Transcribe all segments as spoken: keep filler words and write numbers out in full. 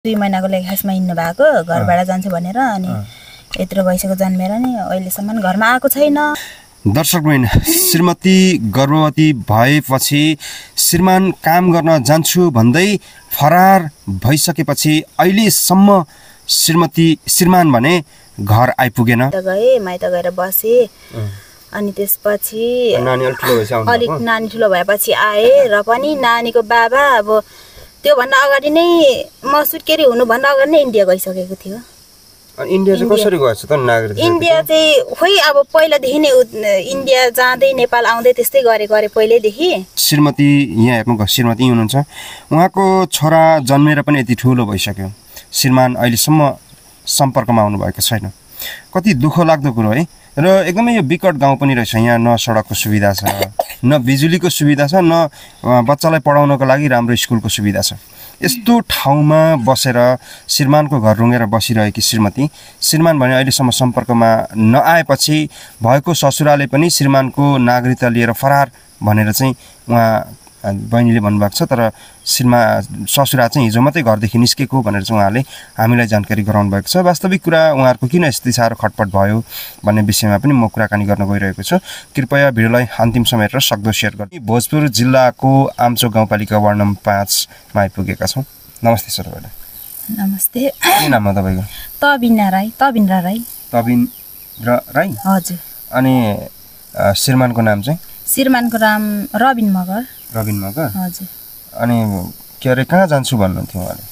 दुई महिनाको लागि खासमा हिँड्नु भएको घरबाट जान्छु भनेर अनि यत्रो भइसक्यो जन्मेर नि अहिलेसम्म घरमा आएको छैन। दर्शकवृन्द, श्रीमती गर्भवती भएपछि श्रीमान काम गर्न जान्छु भन्दै फरार भइसकेपछि अहिलेसम्म श्रीमती श्रीमान भने घर आइपुगेन। गए माइत गएर बसे अनि त्यसपछि नानी अलि ठुलो भएपछि अलिक नानी ठुलो भएपछि आए र पनि नानीको बाबा अब त्यो भन्दा अगाडि नै म सुत्केरी हुनु भन्दा अगाडि नै इन्डिया गइसकेको थियो। इन्डिया चाहिँ कसरी गएछ त नागरिक? इन्डिया चाहिँ खोइ अब पहिलादेखि नै इन्डिया जाँदै नेपाल आउँदै त्यस्तै गरे गरे पहिल्यैदेखि। श्रीमती यहाँ हेर्नु श्रीमती हुनुहुन्छ, उहाँको छोरा जन्मेर पनि यति ठुलो भइसक्यो, श्रीमान अहिलेसम्म सम्पर्कमा आउनु भएको छैन। कति दुःख लाग्दो कुरो है। र एकदमै यो विकट गाउँ पनि रहेछ। यहाँ न सडकको सुविधा छ, न बिजुलीको सुविधा छ, न बच्चालाई पढाउनको लागि राम्रो स्कुलको सुविधा छ। यस्तो ठाउँमा बसेर श्रीमानको घर रुँगेर बसिरहेकी श्रीमती श्रीमान भने अहिलेसम्म सम्पर्कमा नआएपछि भएको ससुराले पनि श्रीमानको नागरिकता लिएर फरार भनेर चाहिँ उहाँ बहिनीले भन्नुभएको छ। तर श्रीमा ससुरा चाहिँ हिजो मात्रै घरदेखि निस्केको भनेर चाहिँ उहाँले हामीलाई जानकारी गराउनु भएको छ। वास्तविक कुरा उहाँहरूको किन यति साह्रो खटपट भयो भन्ने विषयमा पनि म कुराकानी गर्न गइरहेको छु। कृपया भिडियोलाई अन्तिम समय हेरेर सक्दो सेयर गर्नु। भोजपुर जिल्लाको आम्चो गाउँपालिका वार्ड नम्बर पाँचमा आइपुगेका छौँ। नमस्ते सर तपाईँलाई। नमस्ते। के नाम हो तपाईँको? तबिना राई। तबिन्द्र राई। तबिन्द्र राई? हजुर। अनि श्रीमानको नाम चाहिँ? श्रीमानको नाम रबिन मगर। रबिन मगर? हजुर। अनि के अरे कहाँ जान्छु भन्नुहुन्थ्यो उहाँले?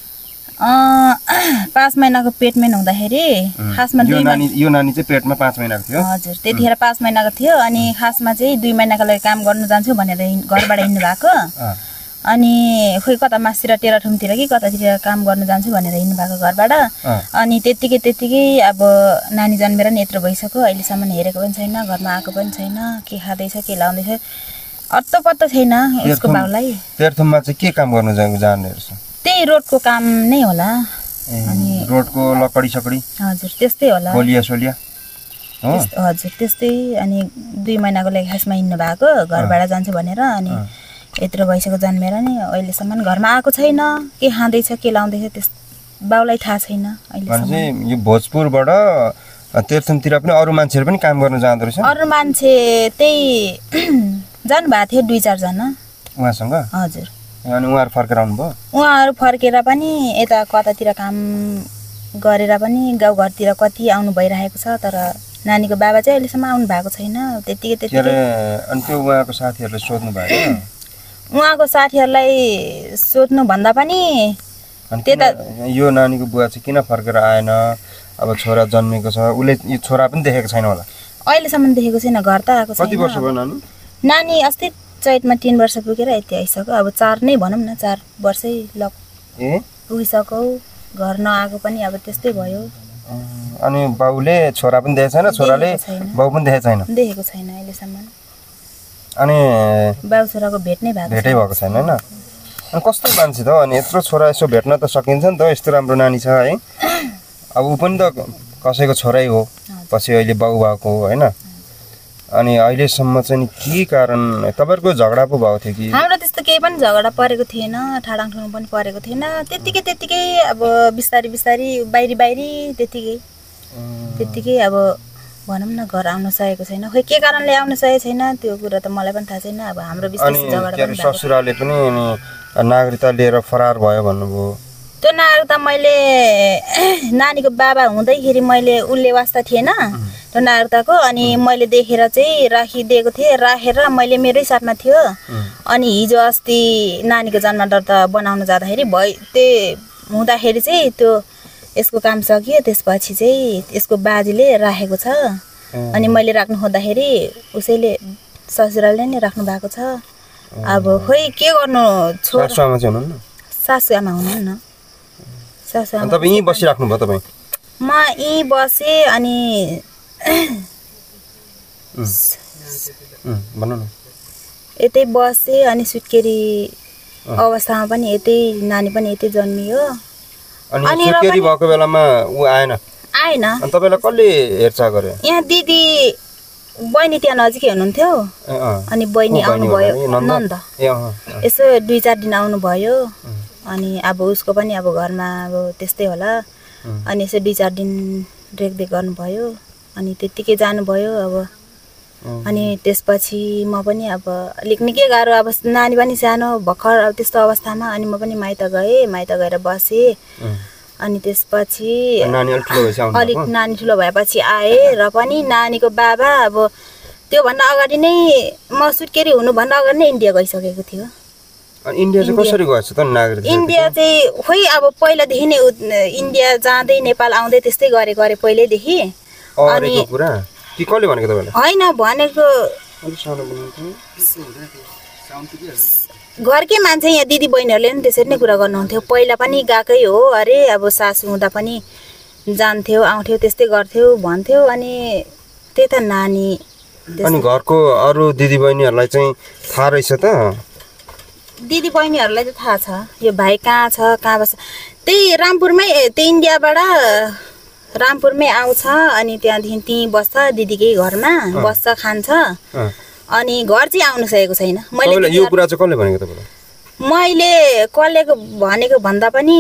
पाँच महिनाको पेटमै हुँदाखेरि खासमा यो नानी यो नानी चाहिँ पेटमा पाँच महिनाको थियो? हजुर, त्यतिखेर पाँच महिनाको थियो। अनि खासमा चाहिँ दुई महिनाको लागि काम गर्नु जान्छु भनेर घरबाट हिँड्नु भएको। अनि खोइ कता मासिर टेराठुमतिर कि कतातिर काम गर्नु जान्छु भनेर हिँड्नु भएको घरबाट। अनि त्यत्तिकै त्यत्तिकै अब नानी जन्मेर नि यत्रो भइसक्यो, अहिलेसम्म हेरेको पनि छैन, घरमा आएको पनि छैन, के खाँदैछ के लाउँदैछ अत्तो पत्तो छैन यसको बाउलाई। तेर्थुममा चाहिँ के काम गर्नु जाने रहेछ? त्यही रोडको काम नै होला। अनि रोडको लकडी सकडी? हजुर, त्यस्तै होला। बोलिया सोलिया? हजुर, त्यस्तै। अनि दुई महिनाको लागि खासमा हिँड्नु भएको घरबाट जान्छु भनेर अनि यत्रो भइसक्यो जन्मेर नि अहिलेसम्म घरमा आएको छैन, के खाँदैछ के लाउँदैछ त्यस बाउलाई थाहा छैन अहिलेसम्म। यो भोजपुरबाट तेर्थुमतिर पनि अरू मान्छेहरू पनि काम गर्न जाँदो रहेछ? अरू मान्छे त्यही जानुभएको थियो दुई चारजना उहाँसँग। हजुर। अनि उहाँहरू फर्केर आउनुभयो? उहाँहरू फर्केर पनि यता कतातिर काम गरेर पनि गाउँघरतिर कति आउनु भइरहेको छ। तर नानीको बाबा चाहिँ अहिलेसम्म आउनु भएको छैन। त्यतिकै त्यतिकै। अनि त्यो उहाँको साथीहरूले सोध्नु भएको? उहाँको साथीहरूलाई सोध्नु भन्दा पनि त्यता यो नानीको बुवा चाहिँ किन फर्केर आएन, अब छोरा जन्मेको छ, उसले यो छोरा पनि देखेको छैन होला? अहिलेसम्म देखेको छैन, घर त आएको छैन। कति वर्ष भयो नानी? नानी अस्ति चैतमा तीन वर्ष पुगेर यति आइसक्यो। अब चार नै भनौँ न, चार वर्षै लग ए पुगिसक्यो। घर नआएको पनि अब त्यस्तै भयो। अनि बाउले छोरा पनि देखेको छैन, छोराले बाउ पनि देखेको छैन? देखेको छैन अहिलेसम्म। अनि बाउ छोराको भेट नै भएको भेटै भएको छैन होइन? अनि कस्तो मान्छे त हो? अनि यत्रो छोरा यसो भेट्न त सकिन्छ नि त, यस्तो राम्रो नानी छ है। अब ऊ पनि त कसैको छोरै हो, पछि अहिले बाउ भएको होइन? अनि अहिलेसम्म चाहिँ के कारण तपाईँहरूको झगडा पो भएको थियो कि? हाम्रो त्यस्तो केही पनि झगडा परेको थिएन, ठाडाङठुङ पनि परेको थिएन। त्यत्तिकै त्यत्तिकै अब बिस्तारी बिस्तारी बाहिरी बाहिरी त्यत्तिकै त्यत्तिकै अब भनौँ न घर आउन सकेको छैन। खोइ के कारणले आउन सकेको छैन त्यो कुरा त मलाई पनि थाहा छैन। अब हाम्रो बिस्तारै झगडा पनि भएको। ससुराले पनि नागरिकता लिएर फरार भयो भन्नुभयो? त्यो नागरिकता मैले नानीको बाबा हुँदैखेरि मैले उसले वास्ता थिएन त्यो नागरिकताको। अनि मैले देखेर चाहिँ राखिदिएको थिएँ, राखेर मैले मेरै साथमा थियो। अनि हिजो अस्ति नानीको जन्म दर्ता बनाउन जाँदाखेरि भइ त्यो हुँदाखेरि चाहिँ त्यो यसको काम सकियो। त्यसपछि चाहिँ यसको बाजेले राखेको छ। अनि मैले राख्नु खोज्दाखेरि उसैले ससुराले नै राख्नु भएको छ। अब खोइ के गर्नु, छोरा सासु आमा हुनुहुन्न। सासु आमा तपाईँ यहीँ बसिराख्नु भयो? तपाईँ? म यहीँ बसेँ। अनि भन्नु न। यतै बसेँ। अनि सुत्केरी अवस्थामा पनि यतै नानी पनि यतै जन्मियो। अनि सुत्केरी भएको बेलामा ऊ आएन? आएन। अनि तपाईँलाई कसले हेरचाह गर्यो? यहाँ दिदी बहिनी त्यहाँ नजिकै हुनुहुन्थ्यो। अनि बहिनी आउनुभयो, नन्द। यसो दुई चार दिन आउनुभयो। अनि अब उसको पनि अब घरमा अब त्यस्तै होला अनि यसो दुई चार दिन रेखदेख गर्नुभयो अनि त्यतिकै जानुभयो अब अनि त्यसपछि म पनि अब अलिक निकै गाह्रो अब नानी पनि सानो भर्खर अब त्यस्तो अवस्थामा अनि म पनि माइत गएँ माइत गएर बसेँ अनि त्यसपछि अलिक नानी ठुलो भएपछि आएँ र पनि नानीको बाबा अब त्योभन्दा अगाडि नै म सुत्केरी हुनुभन्दा अगाडि नै इन्डिया गइसकेको थियो इन्डिया चाहिँ कसरी गएछ त नागरिक इन्डिया चाहिँ खोइ अब पहिलादेखि नै इन्डिया जाँदै नेपाल आउँदै त्यस्तै गरे गरे पहिल्यैदेखि अनि कि कसले भनेको तपाईँलाई होइन भनेको घरकै मान्छे यहाँ दिदी बहिनीहरूले पनि त्यसरी नै कुरा गर्नुहुन्थ्यो पहिला पनि गएकै हो अरे अब सासु हुँदा पनि जान्थ्यो आउँथ्यो त्यस्तै गर्थ्यो भन्थ्यो अनि त्यही त नानी अनि घरको अरू दिदी बहिनीहरूलाई चाहिँ थाहा रहेछ त दिदी बहिनीहरूलाई त थाहा छ यो भाइ कहाँ छ कहाँ बस्छ त्यही रामपुरमै त्यही इन्डियाबाट रामपुरमै आउँछ अनि त्यहाँदेखि त्यहीँ बस्छ दिदीकै घरमा बस्छ खान्छ अनि घर चाहिँ आउनु सकेको छैन मैले यो कुरा चाहिँ कसले भनेको तपाईँलाई मैले कसले भनेको भन्दा पनि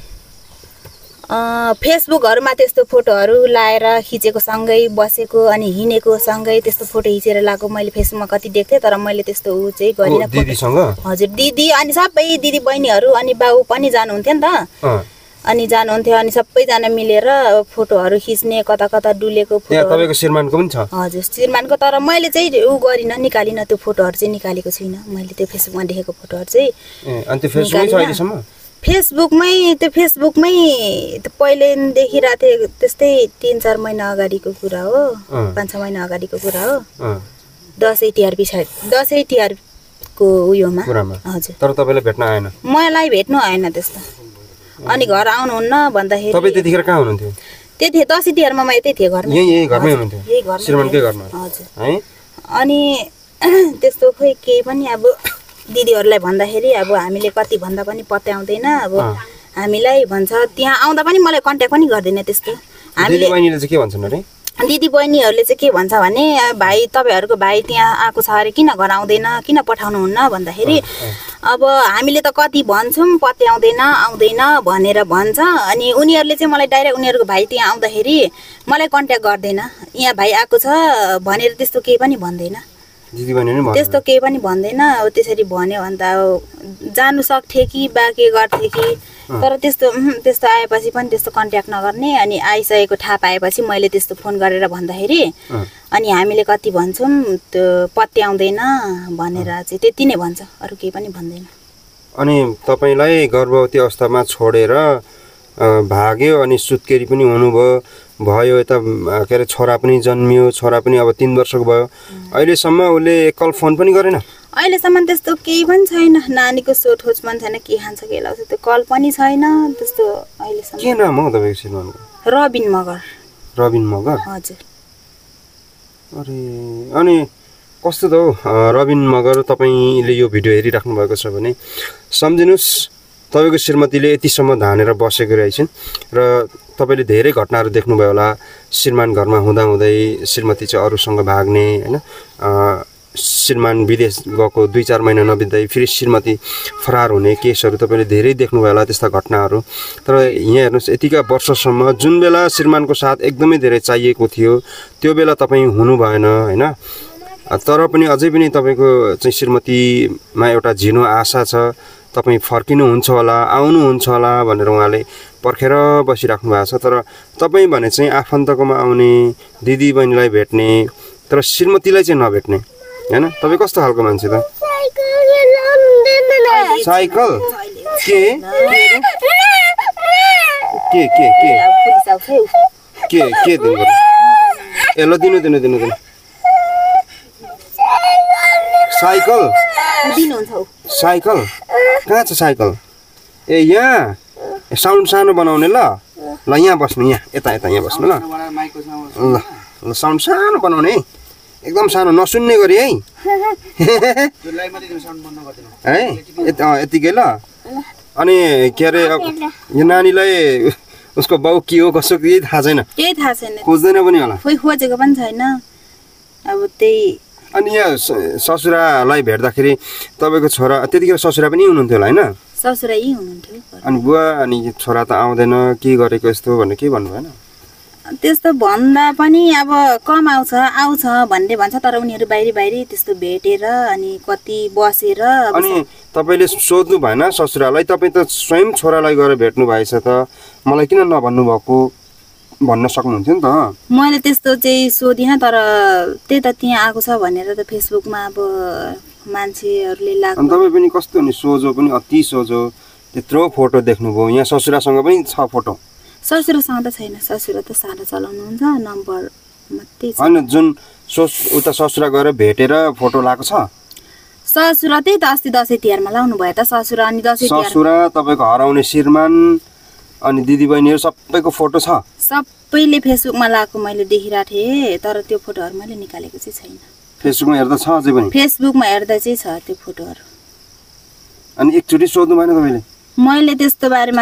फेसबुकहरुमा त्यस्तो फोटोहरु लाएर खिचेको सँगै बसेको अनि हिँडेको सँगै त्यस्तो फोटो खिचेर लाएको मैले फेसबुकमा कति देख्थे तर मैले त्यस्तो उ चाहिँ गरिन दिदीसँग हजुर दिदी अनि सबै दिदी बहिनीहरु अनि बाउ पनि जानुहुन्थ्यो नि त अनि जानुहुन्थ्यो अनि सबैजना मिलेर फोटोहरु खिच्ने कता कता डुलेको फोटो यहाँ तपाईको श्रीमानको पनि छ हजुर श्रीमानको तर मैले चाहिँ उ गरिन निकालिन त्यो फोटोहरु चाहिँ निकालेको छैन मैले त्यो फेसबुकमा देखेको फोटोहरु चाहिँ अनि त्यो फेसबुकमै छ अहिलेसम्म फेसबुकमै त्यो फेसबुकमै त्यो पहिले देखिरहेको थिएँ त्यस्तै तीन चार महिना अगाडिको कुरा हो पाँच छ महिना अगाडिको कुरा हो दसैँ तिहार पछाडि दसैँ तिहारको उयोमा हजुर तर तपाईलाई भेट्न आएन मलाई भेट्नु आएन त्यस्तो अनि घर आउनुहुन्न भन्दाखेरि तपाई त्यतिखेर कहाँ हुनुहुन्थ्यो त्यति दसैँ तिहारमा म यतै थिएँ घरमा यही यही घरमै हुनुहुन्थ्यो यही घरमा श्रीमानकै घरमा हजुर है अनि त्यस्तो खोइ केही पनि अब दिदीहरुलाई भन्दाखेरि अब हामीले कति भन्दा पनि पत्याउँदैन अब हामीलाई भन्छ त्यहाँ आउँदा पनि मलाई कन्ट्याक्ट पनि गर्दैन त्यस्तो हामीले दिदी बहिनीले चाहिँ के भन्छन् अरे दिदी बहिनीहरुले चाहिँ के भन्छ भने भाइ तपाईहरुको भाइ त्यहाँ आएको छ अरे किन घर आउँदैन किन पठाउनु हुन्न भन्दाखेरि अब हामीले त कति भन्छौं पत्याउँदैन आउँदैन भनेर भन्छ अनि उनीहरुले चाहिँ मलाई डाइरेक्ट उनीहरुको भाइ त्यहाँ आउँदाखेरि मलाई कन्ट्याक्ट गर्दैन यहाँ भाइ आएको छ भनेर त्यस्तो केही पनि भन्दैन दिदी बहिनीले भन्दैन त्यस्तो केही पनि भन्दैन अब त्यसरी भन्यो भन्दा जानु सक्थे कि बा के गर्थे कि तर त्यस्तो त्यस्तो आएपछि पनि त्यस्तो कन्ट्याक्ट नगर्ने अनि आइसकेको थाहा पाएपछि मैले त्यस्तो फोन गरेर भन्दाखेरि अनि हामीले कति भन्छौं त्यो पत्याउँदैन भनेर चाहिँ त्यति नै भन्छ अरु केही पनि भन्दैन अनि तपाईलाई गर्भवती अवस्थामा छोडेर भाग्यो अनि सुत्केरी पनि हुनुभयो भयो यता के अरे छोरा पनि जन्मियो छोरा पनि अब तीन वर्षको भयो अहिलेसम्म उले कल फोन पनि गरेन अहिलेसम्म त्यस्तो केही पनि छैन नानीको सोधखोज पनि छैन के खान्छ के लाउँछ त्यो कल पनि छैन त्यस्तो अहिलेसम्म के नाम हो तपाईको श्रीमानको रबिन मगर रबिन मगर हजुर अरे अनि कस्तो त हो रबिन मगर तपाईले यो भिडियो हेरिराख्नु भएको छ भने सम्झिनुस् तपाईको श्रीमतीले यतिसम्म धानेर बसेको रहेछन् र तपाईले धेरै घटनाहरु देख्नुभयो होला श्रीमान घरमा हुँदा हुँदै श्रीमती चाहिँ अरूसँग भाग्ने हैन श्रीमान विदेश गएको दुई चार महिना नबित्दै फेरि श्रीमती फरार हुने केसहरु तपाईले धेरै देख्नुभयो होला त्यस्ता घटनाहरु तर यहाँ हेर्नुस् यतिका वर्षसम्म जुन बेला श्रीमानको साथ एकदमै धेरै चाहिएको थियो त्यो बेला तपाई हुनु भएन हैन तर पनि अझै पनि तपाईको चाहिँ श्रीमतीमा एउटा झिनो आशा छ तपाई फर्किनुहुन्छ होला आउनुहुन्छ होला भनेर उहाँले पर्खेर बसिराख्नु भएको छ तर तपाई भने चाहिँ आफन्तकोमा आउने दिदी बहिनीलाई भेट्ने तर श्रीमतीलाई चाहिँ नभेट्ने हैन तपाई कस्तो खालको मान्छे त साइकल के के के के के के दिनु ए ल दिनु दिनु दिनु दिनु साइकल दिनुहुन्छ साइकल कहाँ छ साइकल ए यहाँ साउन्ड सानो बनाउने ल ल यहाँ बस्नु यहाँ यता यता यहाँ बस्नु ल ल ल साउन्ड सानो बनाउने है एकदम सानो नसुन्ने गरी है है यतिकै ल अनि के अरे यो नानीलाई उसको बाउ के हो कसो केही थाहा छैन केही थाहा छैन खोज्दैन पनि होला खोइ खोजेको पनि छैन अब त्यही अनि यहाँ ससुरालाई भेट्दाखेरि तपाईको छोरा त्यतिखेर ससुरा पनि हुनुहुन्थ्यो होला हैन ससुरा यही हुनुहुन्थ्यो। अनि बुवा अनि छोरा त आउँदैन के गरेको यस्तो भन्ने के भन्नु भएन? त्यस्तो भन्दा पनि अब कम आउँछ आउँछ भन्ने भन्छ, तर उनीहरू बाहिरी बाहिरी त्यस्तो भेटेर अनि कति बसेर। अनि तपाईँले सोध्नु भएन ससुरालाई? तपाईँ त स्वयं छोरालाई गएर भेट्नु भएछ त, मलाई किन नभन्नु भएको भन्न सक्नुहुन्थ्यो नि त। मैले त्यस्तो चाहिँ सोधिनँ, तर त्यही त त्यहाँ आएको छ भनेर त फेसबुकमा अब मान्छेहरूले लाग्छ। अनि तपाईँ पनि कस्तो नि सोझो पनि अति सोझो, त्यत्रो फोटो देख्नुभयो, यहाँ ससुरासँग पनि छ फोटो? ससुरासँग त छैन, ससुरा त सादा चलाउनुहुन्छ, नम्बर मात्रै छ। होइन जुन सोस उता ससुरा गएर भेटेर फोटो लगाएको छ? ससुरा त्यही त अस्ति दसैँ तिहारमा लाउनु भयो त ससुरा। अनि दसैँ तिहार ससुरा तपाईँको हराउने श्रीमान अनि दिदीबहिनीहरू सबैको फोटो छ? सबैले फेसबुकमा लगाएको मैले देखिरहेको थिएँ, तर त्यो फोटोहरू मैले निकालेको चाहिँ छैन। फेसबुकमा हेर्दा छ अझै पनि? फेसबुकमा हेर्दा चाहिँ छ त्यो फोटोहरू। अनि एकचोटि सोध्नु भएन तपाईँले? मैले त्यस्तो बारेमा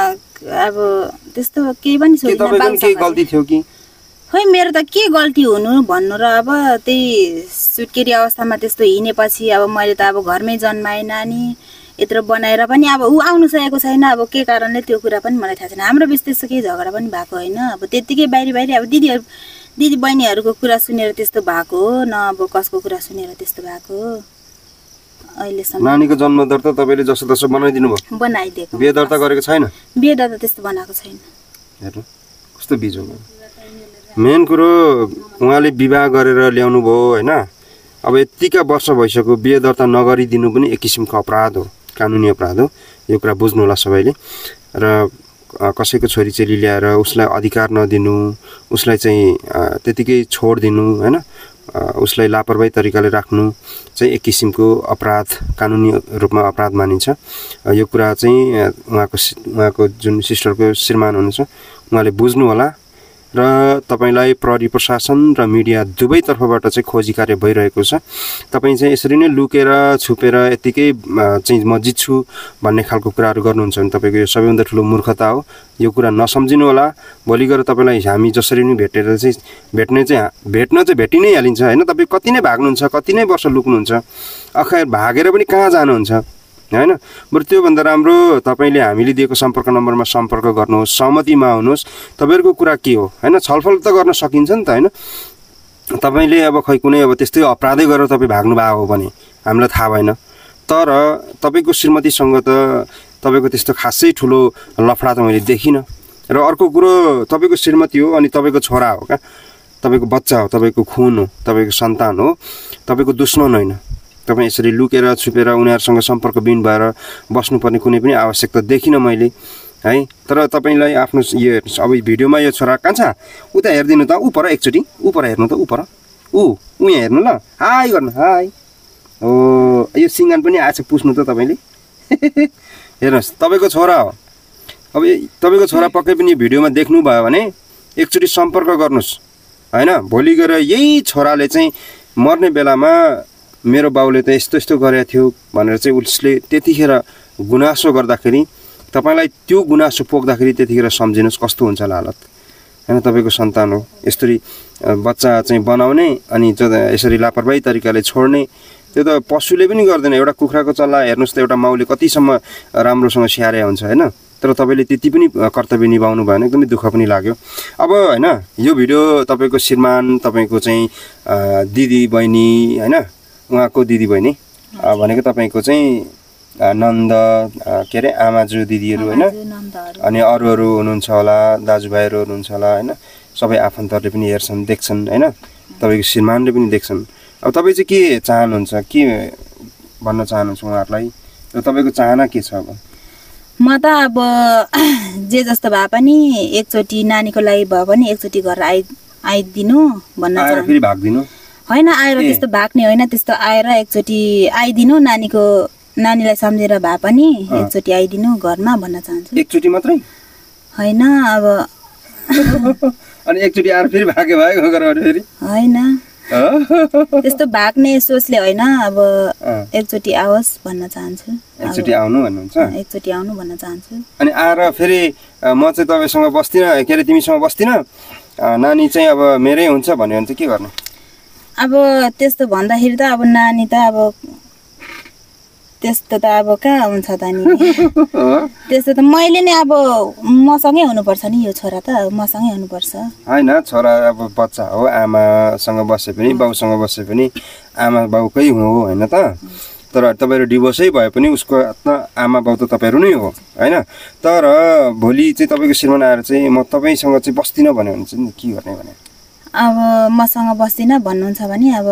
अब त्यस्तो केही पनि सोधिनँ। केही गल्ती थियो कि? खोइ मेरो त के गल्ती हुनु भन्नु र, अब त्यही सुत्केरी अवस्थामा त्यस्तो हिँडेपछि अब मैले त अब घरमै जन्माएँ नानी, यत्रो बनाएर पनि अब ऊ आउनु सकेको छैन। अब के कारणले त्यो कुरा पनि मलाई थाहा छैन। हाम्रो बिच त्यस्तो केही झगडा पनि भएको होइन। अब त्यत्तिकै बाहिरी बाहिरी अब दिदीहरू दिदी बहिनीहरूको कुरा सुनेर त्यस्तो भएको हो, न अब कसको कुरा सुनेर त्यस्तो भएको हो अहिलेसम्म। नानीको जन्म दर्ता तपाईँले जसो तसो बनाइदिनु भयो? बनाइदिएको। बिहे दर्ता गरेको छैन? बिहे दर्ता त्यस्तो बनाएको छैन। हेर्नु कस्तो बिजो। मेन कुरो उहाँले विवाह गरेर ल्याउनु भयो होइन। अब यतिका वर्ष भइसक्यो, बिहे दर्ता नगरिदिनु पनि एक किसिमको अपराध हो, कानुनी अपराध हो। यो कुरा बुझ्नु होला सबैले। र कसैको छोरीचेली ल्याएर उसलाई अधिकार नदिनु, उसलाई चाहिँ त्यतिकै छोडिदिनु होइन, उसलाई लापरवाही तरिकाले राख्नु चाहिँ एक किसिमको अपराध, कानुनी रूपमा अपराध मानिन्छ। यो कुरा चाहिँ उहाँको उहाँको जुन सिस्टरको श्रीमान हुनुहुन्छ उहाँले बुझ्नु होला। र तपाईलाई प्रहरी प्रशासन र मिडिया दुवैतर्फबाट चाहिँ खोजी कार्य भइरहेको छ। तपाईँ चाहिँ यसरी नै लुकेर छुपेर यतिकै चाहिँ म जित्छु भन्ने खालको कुराहरू गर्नुहुन्छ भने तपाईँको यो सबैभन्दा ठुलो मूर्खता हो। यो कुरा नसम्झिनु होला। भोलि गएर तपाईँलाई हामी जसरी नै भेटेर चाहिँ भेट्ने चाहिँ भेट्न चाहिँ भेटि नै हालिन्छ होइन। तपाईँ कति नै भाग्नुहुन्छ, कति नै वर्ष लुक्नुहुन्छ, अखर भागेर पनि कहाँ जानुहुन्छ होइन। बरु त्योभन्दा राम्रो तपाईँले हामीले दिएको सम्पर्क नम्बरमा सम्पर्क गर्नुहोस्, सहमतिमा आउनुहोस्। तपाईँहरूको कुरा के हो होइन, छलफल त गर्न सकिन्छ नि त होइन। तपाईँले अब खै कुनै अब त्यस्तै अपराधै गरेर तपाईँ भाग्नु भएको हो भने हामीलाई थाहा भएन, तर तपाईँको श्रीमतीसँग त तपाईँको त्यस्तो खासै ठुलो लफडा त मैले देखिनँ। र अर्को कुरो तपाईँको श्रीमती हो अनि तपाईँको छोरा हो क्या, तपाईँको बच्चा हो, तपाईँको खुन हो, तपाईँको सन्तान हो, तपाईँको दुश्मन होइन। तपाईँ यसरी लुकेर छुपेर उनीहरूसँग सम्पर्कविहीन भएर बस्नुपर्ने कुनै पनि आवश्यकता देखिनँ मैले है। तर तपाईँलाई आफ्नो यो अब भिडियोमा यो छोरा कहाँ छ उता हेरिदिनु त, ऊ पर एकचोटि ऊ पर हेर्नु त, ऊ पर ऊ ऊ यहाँ हेर्नु ल, हाई गर्नु हाई। हो यो सिङ्गान पनि आएछ पुस्नु त तपाईँले हेर्नुहोस्, तपाईँको छोरा हो। अब तपाईँको छोरा पक्कै पनि भिडियोमा देख्नुभयो भने एकचोटि सम्पर्क गर्नुहोस् होइन। भोलि गएर यही छोराले चाहिँ मर्ने बेलामा मेरो बाउले त यस्तो यस्तो गरेको थियो भनेर चाहिँ उसले त्यतिखेर गुनासो गर्दाखेरि तपाईँलाई त्यो गुनासो पोख्दाखेरि त्यतिखेर सम्झिनुहोस् कस्तो हुन्छ होला हालत होइन। तपाईँको सन्तान हो, यसरी बच्चा चाहिँ बनाउने अनि यसरी लापरवाही तरिकाले छोड्ने, त्यो त पशुले पनि गर्दैन। एउटा कुखुराको चल्ला हेर्नुहोस् त, एउटा माउले कतिसम्म राम्रोसँग स्याहारे हुन्छ होइन। तर तपाईँले त्यति पनि कर्तव्य निभाउनु भएन, एकदमै दुःख पनि लाग्यो। अब होइन यो भिडियो तपाईँको श्रीमान, तपाईँको चाहिँ दिदी बहिनी होइन, उहाँको दिदी बहिनी भनेको तपाईँको चाहिँ नन्द के अरे आमाजु दिदीहरू होइन, अनि अरू अरू हुनुहुन्छ होला, दाजुभाइहरू हुनुहुन्छ होला होइन। सबै आफन्तहरूले पनि हेर्छन् देख्छन् होइन, तपाईँको श्रीमानले पनि देख्छन्। अब तपाईँ चाहिँ के चाहनुहुन्छ, के भन्न चाहनुहुन्छ उहाँहरूलाई र तपाईँको चाहना के छ? अब म त अब जे जस्तो भए पनि एकचोटि नानीको लागि भए पनि एकचोटि घर आइ आइदिनु भन्न चाहन्छु। फेरि भाग्दिनु होइन, आएर त्यस्तो भाग्ने होइन, त्यस्तो आएर एकचोटि आइदिनु, नानीको नानीलाई सम्झेर भए पनि एकचोटि आइदिनु घरमा भन्न चाहन्छु। एकचोटि मात्रै होइन अब अनि एकचोटि आएर फेरि भागे भएको फेरि होइन, त्यस्तो भाग्ने सोचले होइन। अब एकचोटि आओस् भन्न चाहन्छु। एकचोटि आउनु भन्नुहुन्छ? एकचोटि आउनु भन्न चाहन्छु। अनि आएर फेरि म चाहिँ तपाईँसँग बस्दिनँ के अरे तिमीसँग बस्दिनँ, नानी चाहिँ अब मेरै हुन्छ भन्यो भने चाहिँ के गर्ने? अब त्यस्तो भन्दाखेरि त अब नानी त अब त्यस्तो त अब कहाँ हुन्छ त नि त्यस्तो त मैले नै अब मसँगै हुनुपर्छ नि यो छोरा त मसँगै हुनुपर्छ होइन छोरा अब बच्चा हो आमासँग बसे पनि बाउसँग बसे पनि आमा बाउकै हो होइन त तर तपाईँहरू डिभोर्सै भए पनि उसको आमा बाउ त तपाईँहरू नै हो होइन तर भोलि चाहिँ तपाईँको श्रीमान आएर चाहिँ म तपाईँसँग चाहिँ बस्दिनँ भन्यो भने चाहिँ के गर्ने भने अब मसँग बस्दिनँ भन्नुहुन्छ भने अब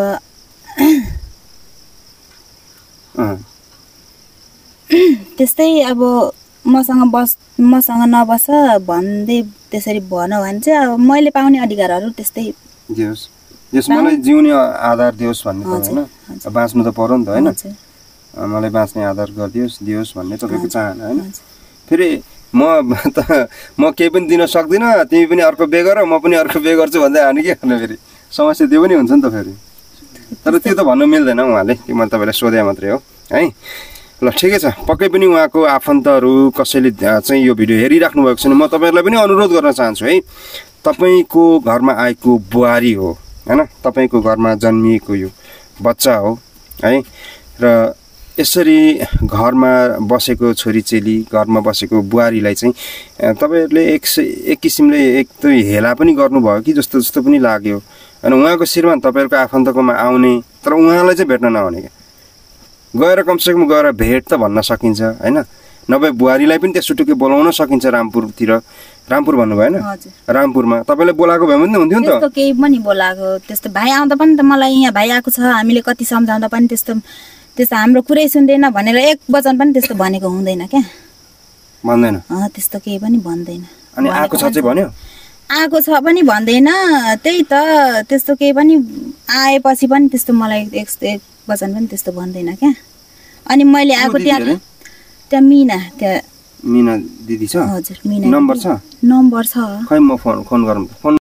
त्यस्तै अब मसँग बस मसँग नबस भन्दै त्यसरी भनौँ भने चाहिँ अब मैले पाउने अधिकारहरू त्यस्तै दियोस् दियोस् मलाई जिउने आधार दियोस् भन्ने होइन बाँच्नु त पर्यो नि त होइन मलाई बाँच्ने आधार गरिदियोस् दियोस् भन्ने तपाईँको चाहना होइन फेरि म त म केही पनि दिन सक्दिनँ तिमी पनि अर्को बे गर म पनि अर्को बे गर्छु भन्दै हाने के गर्ने फेरि समस्या त्यो पनि हुन्छ नि त फेरि तर त्यो त भन्नु मिल्दैन उहाँले त्यो मैले तपाईँलाई सोधे मात्रै हो है ल ठिकै छ पक्कै पनि उहाँको आफन्तहरू कसैले चाहिँ यो भिडियो हेरिराख्नु भएको छैन म तपाईँहरूलाई पनि अनुरोध गर्न चाहन्छु है तपाईँको घरमा आएको बुहारी हो होइन तपाईँको घरमा जन्मिएको यो बच्चा हो है र यसरी घरमा बसेको छोरीचेली घरमा बसेको बुहारीलाई चाहिँ तपाईँहरूले एक एक किसिमले एक त हेला पनि गर्नुभयो कि जस्तो जस्तो पनि लाग्यो होइन उहाँको श्रीमान तपाईँहरूको आफन्तकोमा आउने तर उहाँलाई चाहिँ भेट्न नआउने क्या गएर कमसेकम गएर भेट त भन्न सकिन्छ होइन नभए बुहारीलाई पनि त्यसोटुकै बोलाउन सकिन्छ रामपुरतिर रामपुर भन्नु भएन रामपुरमा तपाईँलाई बोलाएको भए पनि हुन्थ्यो नि त त्यस्तो केही पनि बोलाएको त्यस्तो भाइ आउँदा पनि त मलाई यहाँ भाइ आएको छ हामीले कति सम्झाउँदा पनि त्यस्तो त्यस्तो हाम्रो कुरै सुन्दैन भनेर एक वचन पनि त्यस्तो भनेको हुँदैन क्या भन्दैन त्यस्तो केही पनि भन्दैन अनि आएको छ चाहिँ भन्यो आएको छ पनि भन्दैन त्यही त त्यस्तो केही पनि आएपछि पनि त्यस्तो मलाई एक एक वचन पनि त्यस्तो भन्दैन क्या अनि मैले आएको त्यहाँ त्यहाँ मिना त्यहाँ मिना दिदी छ हजुर मिना नम्बर छ नम्बर छ खै म फोन फोन गरौँ फोन